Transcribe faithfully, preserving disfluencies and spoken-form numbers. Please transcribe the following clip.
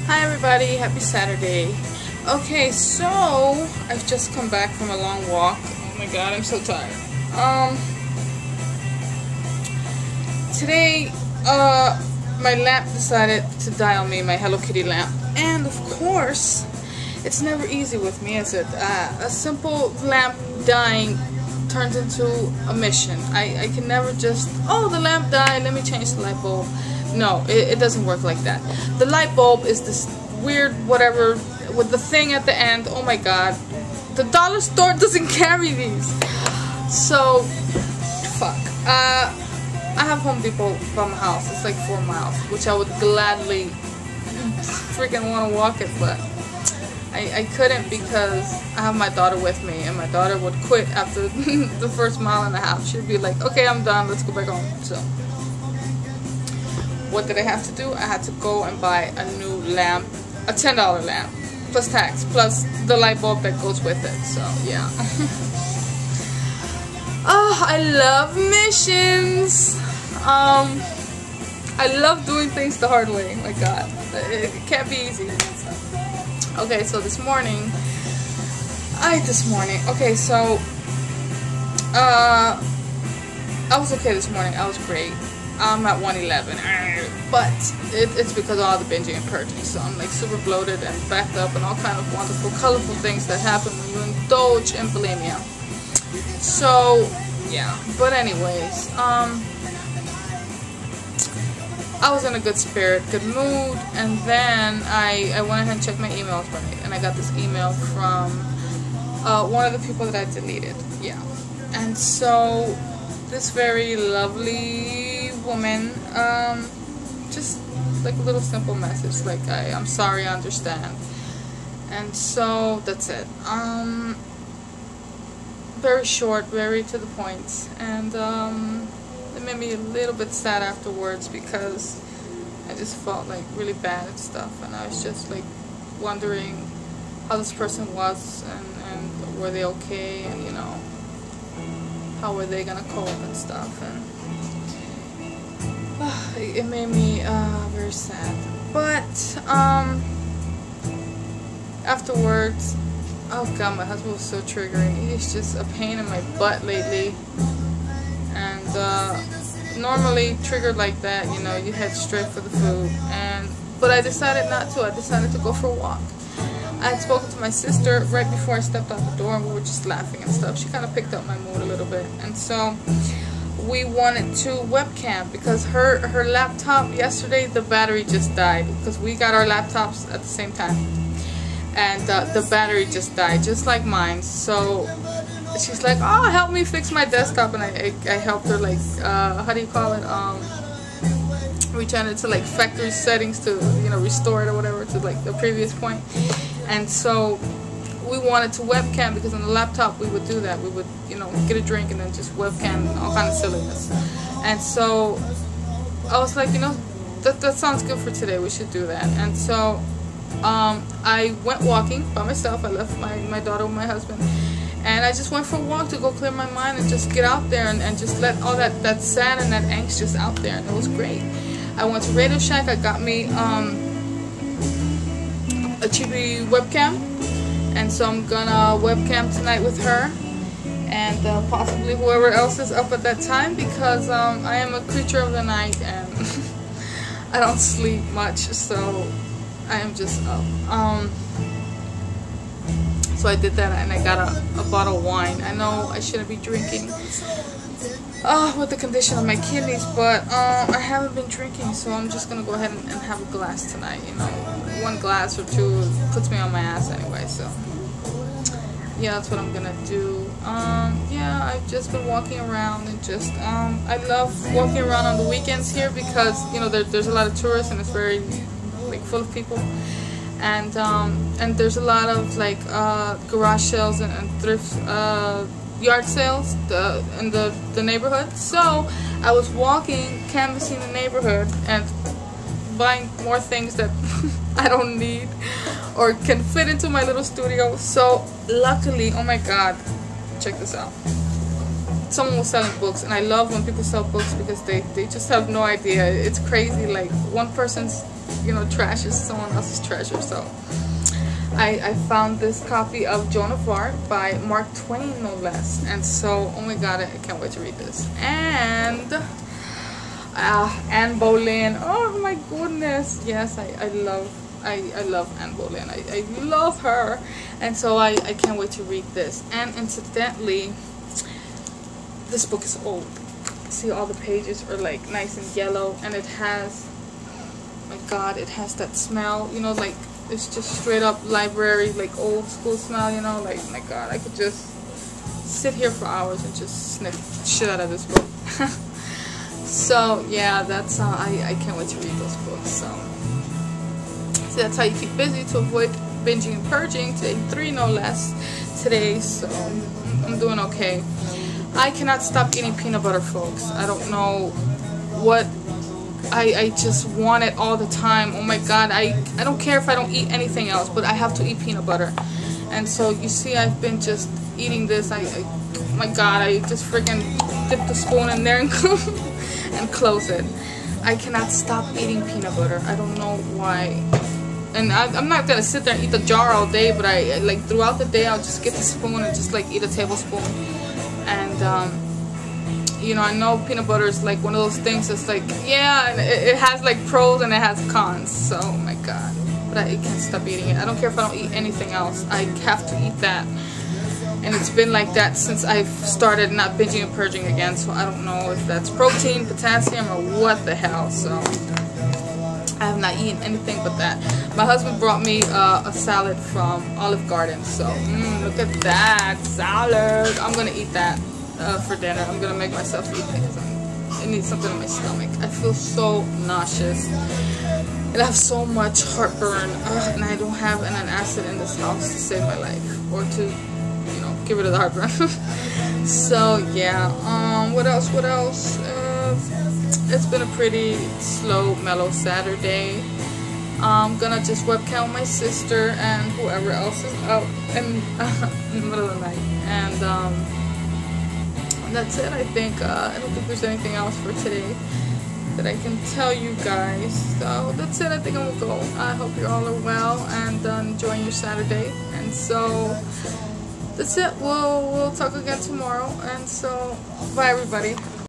Hi everybody, happy Saturday. Okay, so I've just come back from a long walk. Oh my god, I'm so tired. Um today uh my lamp decided to die on me, my Hello Kitty lamp. And of course, it's never easy with me, is it? Uh, a simple lamp dying turns into a mission. I, I can never just, oh, the lamp died, let me change the light bulb. No, it, it doesn't work like that. The light bulb is this weird whatever with the thing at the end. Oh my god. The dollar store doesn't carry these. So, fuck. Uh, I have Home Depot by my house. It's like four miles, which I would gladly freaking want to walk it, but I, I couldn't because I have my daughter with me, and my daughter would quit after the first mile and a half. She'd be like, okay, I'm done, let's go back home. So what did I have to do? I had to go and buy a new lamp, a ten dollar lamp, plus tax, plus the light bulb that goes with it. So yeah. Oh, I love missions. Um, I love doing things the hard way. My god, it, it can't be easy. Okay, so this morning, I this morning. Okay, so uh, I was okay this morning. I was great. I'm at one eleven, but it, it's because of all the binging and purging. So I'm like super bloated and backed up and all kind of wonderful, colorful things that happen when you indulge in bulimia. So yeah, but anyways, um, I was in a good spirit, good mood, and then I, I went ahead and checked my emails right, and I got this email from uh, one of the people that I deleted. Yeah, and so this very lovely woman, um, just like a little simple message, like I, I'm sorry, I understand, and so that's it. Um, very short, very to the point, and um, it made me a little bit sad afterwards because I just felt like really bad and stuff, and I was just like wondering how this person was, and, and were they okay, and you know, how were they gonna cope and stuff, and uh, it made me uh, very sad. But um, afterwards, oh god, my husband was so triggering. He's just a pain in my butt lately, and uh, normally triggered like that, you know, you head straight for the food, and but I decided not to. I decided to go for a walk. I had spoken to my sister right before I stepped out the door, and we were just laughing and stuff. She kind of picked up my mood a little bit, and so we wanted to webcam because her her laptop yesterday, the battery just died because we got our laptops at the same time, and uh, the battery just died, just like mine. So she's like, oh, help me fix my desktop, and I, I, I helped her, like, uh, how do you call it, um, return it to like factory settings to, you know, restore it or whatever to like the previous point. And so we wanted to webcam because on the laptop we would do that. We would, you know, get a drink and then just webcam all kind of silliness. And so I was like, you know, that, that sounds good for today. We should do that. And so um, I went walking by myself. I left my, my daughter with my husband. And I just went for a walk to go clear my mind and just get out there and, and just let all that, that sad and that angst just out there. And it was great. I went to Radio Shack. I got me um, a cheapy webcam. And so I'm gonna webcam tonight with her. And uh, possibly whoever else is up at that time, because um, I am a creature of the night and I don't sleep much. So I am just up. Um, So I did that, and I got a, a bottle of wine. I know I shouldn't be drinking uh, with the condition of my kidneys, but uh, I haven't been drinking, so I'm just going to go ahead and, and have a glass tonight. You know, one glass or two puts me on my ass anyway, so yeah, that's what I'm going to do. Um, yeah, I've just been walking around and just, um, I love walking around on the weekends here because, you know, there, there's a lot of tourists and it's very, like, full of people. And um, and there's a lot of like uh, garage sales and, and thrift uh, yard sales the, in the, the neighborhood. So I was walking, canvassing the neighborhood and buying more things that I don't need or can fit into my little studio. So luckily, oh my god, check this out. Someone was selling books, and I love when people sell books because they, they just have no idea. It's crazy. Like, one person's you know, trash is someone else's treasure. So I, I found this copy of Joan of Arc by Mark Twain, no less. And so, oh my god, I can't wait to read this. And uh, Anne Boleyn. Oh my goodness. Yes, I, I love I, I love Anne Boleyn. I, I love her. And so I, I can't wait to read this. And incidentally, this book is old. See, all the pages are like nice and yellow, and it has, oh my god, it has that smell, you know, like it's just straight up library, like old school smell, you know, like, oh my god, I could just sit here for hours and just sniff shit out of this book. So yeah, that's how I, I can't wait to read those books. So see, that's how you keep busy to avoid binging and purging. Today three, no less today, so I'm doing okay. I cannot stop eating peanut butter, folks. I don't know what, I, I just want it all the time. Oh my god, I, I don't care if I don't eat anything else, but I have to eat peanut butter. And so you see, I've been just eating this. I, I oh my god, I just freaking dip the spoon in there and, and close it. I cannot stop eating peanut butter. I don't know why. And I, I'm not gonna sit there and eat the jar all day, but I, like, throughout the day I'll just get the spoon and just like eat a tablespoon. And um, you know, I know peanut butter is like one of those things that's like, yeah, and it, it has like pros and it has cons. So oh my god, but I can't stop eating it. I don't care if I don't eat anything else. I have to eat that. And it's been like that since I've started not binging and purging again. So I don't know if that's protein, potassium, or what the hell. So I have not eaten anything but that. My husband brought me uh, a salad from Olive Garden. So mm, look at that salad. I'm gonna eat that uh, for dinner. I'm gonna make myself eat it because I need something in my stomach. I feel so nauseous, and I have so much heartburn, Ugh, and I don't have an antacid in this house to save my life or to, you know, get rid of the heartburn. So yeah. Um. What else? What else? Uh, It's been a pretty slow, mellow Saturday. I'm gonna just webcam my sister and whoever else is out in, uh, in the middle of the night. And um, that's it, I think. Uh, I don't think there's anything else for today that I can tell you guys. So that's it, I think I'm gonna go. I hope you all are well and uh, enjoying your Saturday. And so that's it. We'll, we'll talk again tomorrow. And so, bye everybody.